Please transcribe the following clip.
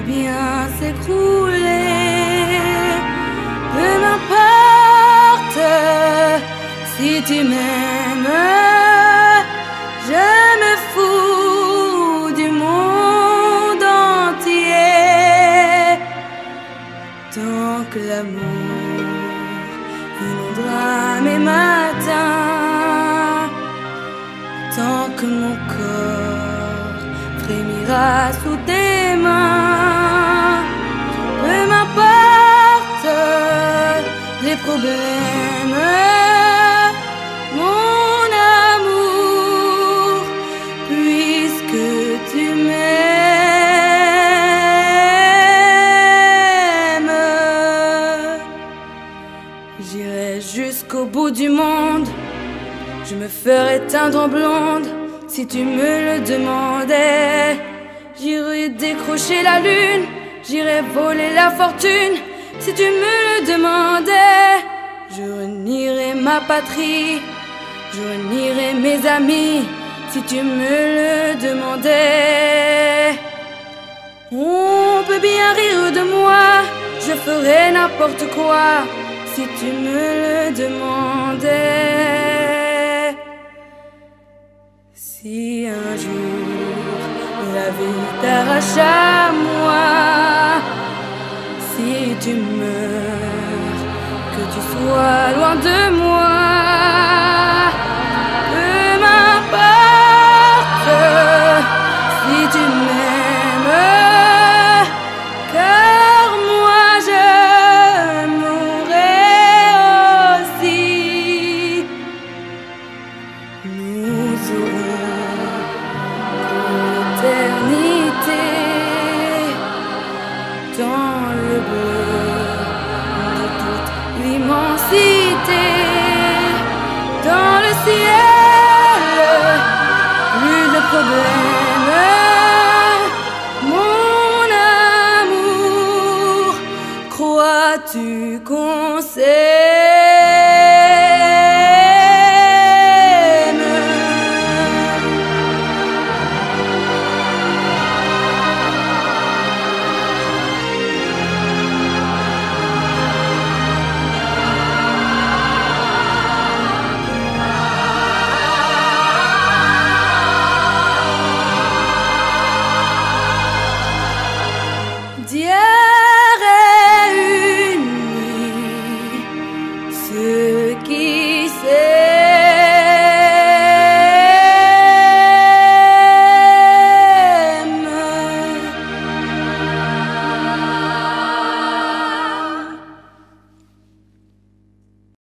peut bien s'écrouler. Peu m'importe si tu m'aimes, je me fous du monde entier. Tant que l'amour inondera mes matins, tant que mon corps frémira sous tes mains, peu m'importe les problèmes, mon amour, puisque tu m'aimes. J'irai jusqu'au bout du monde, je me ferai teindre en blonde si tu me le demandais. J'irai décrocher la lune, j'irai voler la fortune si tu me le demandais. Je renierai ma patrie, je renierai mes amis si tu me le demandais. On peut bien rire de moi, je ferai n'importe quoi si tu me le demandais. Si un jour la vie t'arrache à moi, si tu meurs, que tu sois loin de moi, peu m'importe si tu m'aimes, car moi je mourrai aussi. Nous aurons l'éternité dans le bleu de toute l'immensité, dans le ciel, plus de problèmes, mon amour, crois-tu qu'on s'aime? D'hier et une nuit, ceux qui